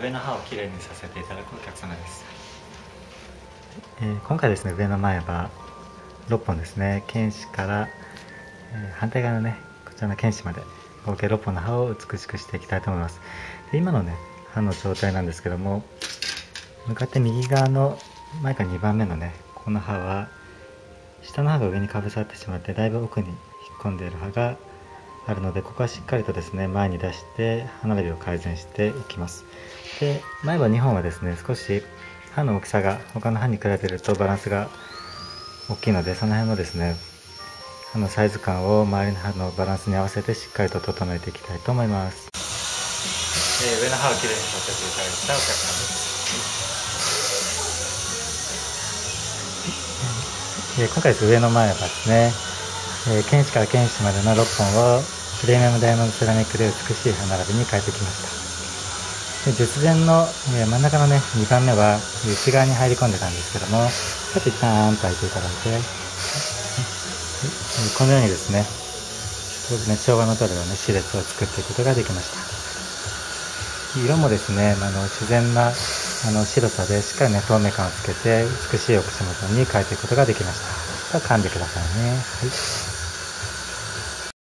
上の歯をきれいにさせていただくお客様です。 今回ですね、上の前歯6本ですね、犬歯から、反対側のね、こちらの犬歯まで合計6本の歯を美しくしていきたいと思います。で今のね、歯の状態なんですけども、向かって右側の前から2番目のね、この歯は下の歯が上にかぶさってしまってだいぶ奥に引っ込んでいる歯があるので、ここはしっかりとですね前に出して歯並びを改善していきます。で前歯2本はですね、少し歯の大きさが他の歯に比べるとバランスが大きいので、その辺のですね歯のサイズ感を周りの歯のバランスに合わせてしっかりと整えていきたいと思います。 上の歯をきれいにさせていただいたお客様です。 今回上の前歯ですね、犬歯から犬歯までの6本をプレミアムダイヤモンドセラミックで美しい歯並びに変えてきました。で術前の、真ん中のね2番目は内側に入り込んでたんですけども、ちょっと一旦と開いていただいて、このようにですね、すごくね調和の取れたね歯列を作っていくことができました。色もですね、自然な白さでしっかりね透明感をつけて美しいお口元に変えていくことができました。噛んでくださいね。はい。